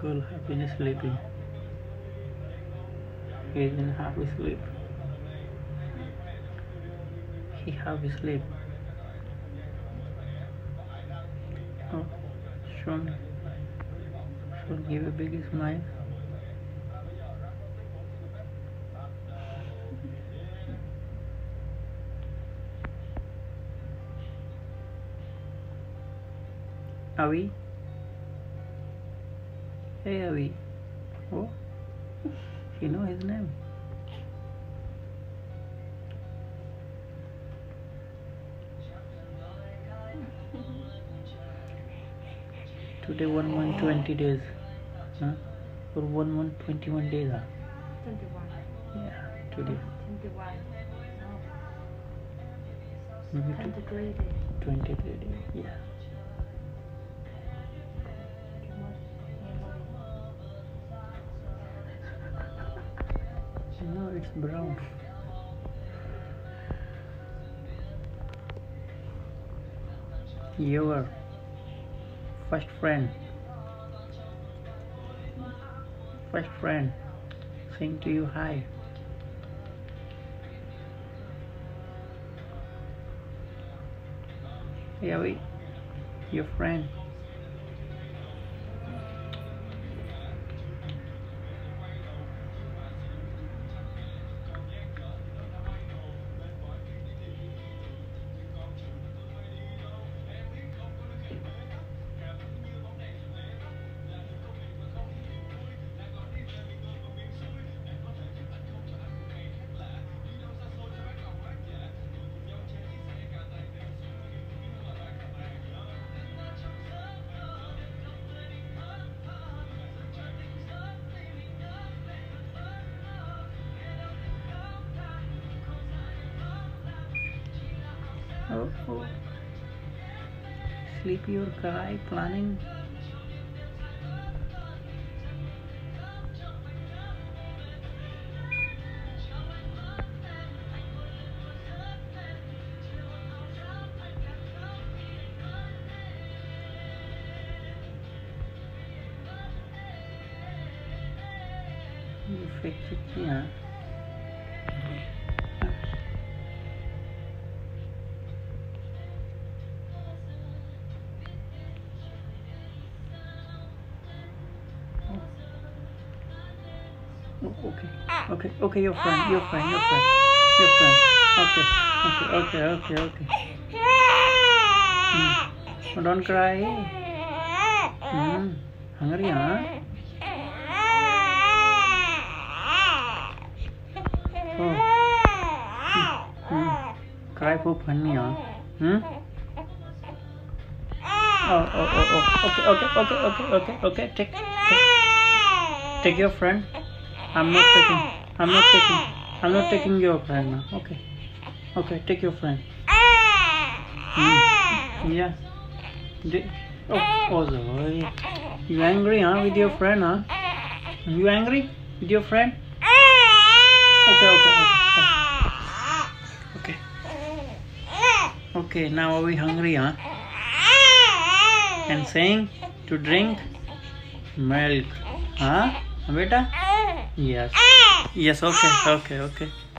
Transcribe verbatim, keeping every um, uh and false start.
Cool, have been sleeping. He is in half sleep. He half sleep. Oh, show me. Should give a big smile. Avi? Hey Avi. Oh, you know his name. Today one month twenty days. Huh? Or one month twenty-one days. Huh? twenty-one. Yeah, today. twenty-one. No. Maybe twenty-three days. twenty-three days. Yeah. No, it's brown. Your first friend. First friend. Saying to you hi. Hey, wait. Your friend. Oh, oh. Sleepy or cry planning? You fake chichi, huh? Oh, okay, okay, okay, your friend, your friend, your friend, your friend. Okay, okay, okay, okay, okay. Hmm. Oh, don't cry. Hmm. Hungry, huh? Oh. Hmm. Hmm. Cry for funny, huh? Hmm. Oh, oh, oh, oh. Okay, okay, okay, okay, okay, okay. Take, take, take your friend. I'm not taking. I'm not taking. I'm not taking your friend now. Okay. Okay. Take your friend. Mm. Yeah. Di oh, oh, Zoe. You angry, huh? With your friend, huh? You angry with your friend? Okay. Okay. Okay. Okay. Okay. Now are we hungry, huh? And saying to drink milk, huh? Beta? Yes. Yes, okay, okay, okay.